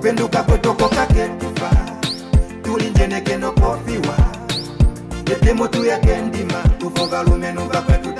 kupenduka kwetoko kaketifa tulinjeneke no kofiwa yetemo tu ya kendima tufoga lumenu kakwetu